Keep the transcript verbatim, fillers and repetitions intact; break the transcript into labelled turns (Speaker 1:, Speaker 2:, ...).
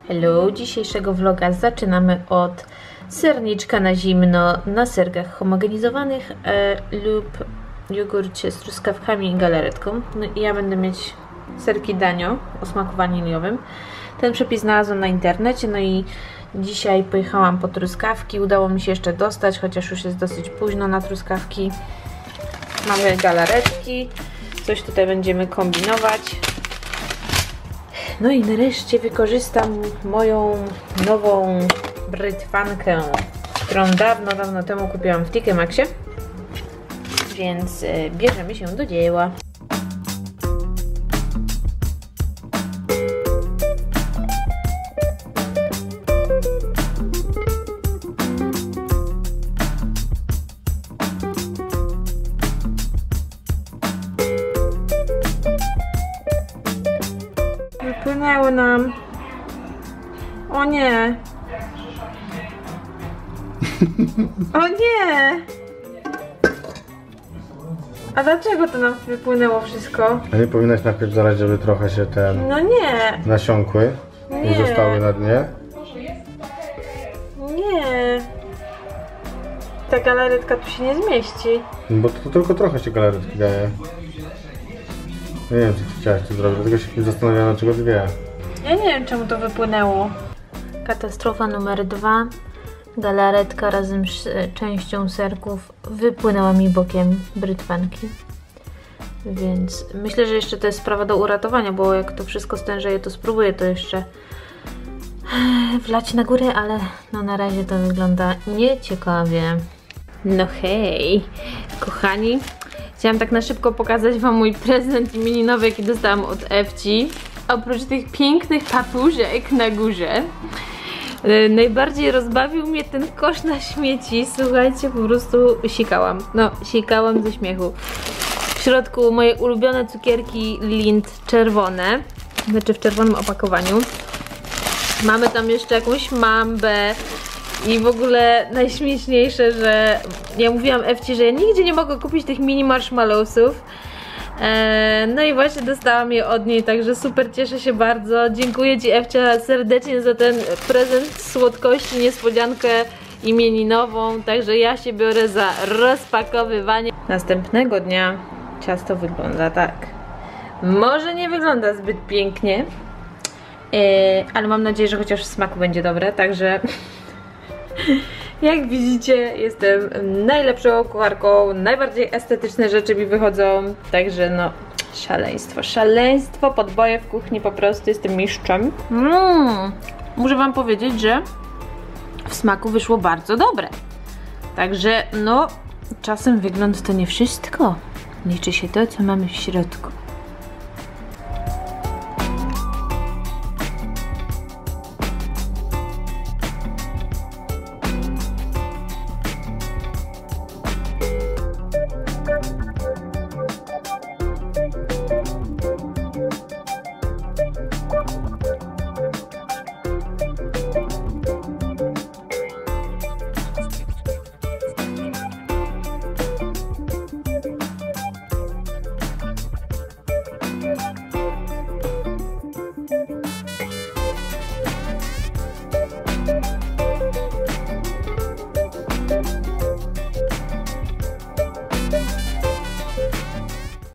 Speaker 1: Hello, dzisiejszego vloga zaczynamy od serniczka na zimno na serkach homogenizowanych e, lub jogurcie z truskawkami i galaretką. No i ja będę mieć serki danio o smaku waniliowym. Ten przepis znalazłam na internecie, no i dzisiaj pojechałam po truskawki. Udało mi się jeszcze dostać, chociaż już jest dosyć późno na truskawki. Mamy galaretki, coś tutaj będziemy kombinować. No i nareszcie wykorzystam moją nową brytwankę, którą dawno, dawno temu kupiłam w T K Maxie. Więc y, bierzemy się do dzieła. Wypłynęły nam. O nie. O nie. A dlaczego to nam wypłynęło wszystko?
Speaker 2: A nie powinnaś najpierw zalać, żeby trochę się ten...
Speaker 1: No nie.
Speaker 2: Nasiąkły
Speaker 1: Nie.
Speaker 2: i zostały na dnie?
Speaker 1: Nie. Ta galaretka tu się nie zmieści.
Speaker 2: Bo to, to tylko trochę się galaretki daje. Nie wiem, co ty chciałaś tu zrobić, dlatego się zastanawiam, dlaczego dwie.
Speaker 1: Ja nie wiem, czemu to wypłynęło. Katastrofa numer dwa. Galaretka razem z częścią serków wypłynęła mi bokiem brytwanki. Więc myślę, że jeszcze to jest sprawa do uratowania, bo jak to wszystko stężeje, to spróbuję to jeszcze wlać na górę, ale no na razie to wygląda nieciekawie. No hej, kochani. Chciałam tak na szybko pokazać wam mój prezent imieninowy, jaki dostałam od Ewci. Oprócz tych pięknych papużek na górze, najbardziej rozbawił mnie ten kosz na śmieci. Słuchajcie, po prostu sikałam. No, sikałam ze śmiechu. W środku moje ulubione cukierki Lindt czerwone. Znaczy w czerwonym opakowaniu. Mamy tam jeszcze jakąś mambę. I w ogóle najśmieszniejsze, że ja mówiłam Ewci, że ja nigdzie nie mogę kupić tych mini marshmallowsów. Eee, no i właśnie dostałam je od niej, także super, cieszę się bardzo. Dziękuję Ci, Ewcia, serdecznie za ten prezent słodkości, niespodziankę imieninową. Także ja się biorę za rozpakowywanie. Następnego dnia ciasto wygląda tak. Może nie wygląda zbyt pięknie, eee, ale mam nadzieję, że chociaż w smaku będzie dobre, także... Jak widzicie, jestem najlepszą kucharką, najbardziej estetyczne rzeczy mi wychodzą, także no, szaleństwo, szaleństwo, podboje w kuchni, po prostu jestem mistrzem. Mm, muszę wam powiedzieć, że w smaku wyszło bardzo dobre, także no, czasem wygląd to nie wszystko, liczy się to, co mamy w środku.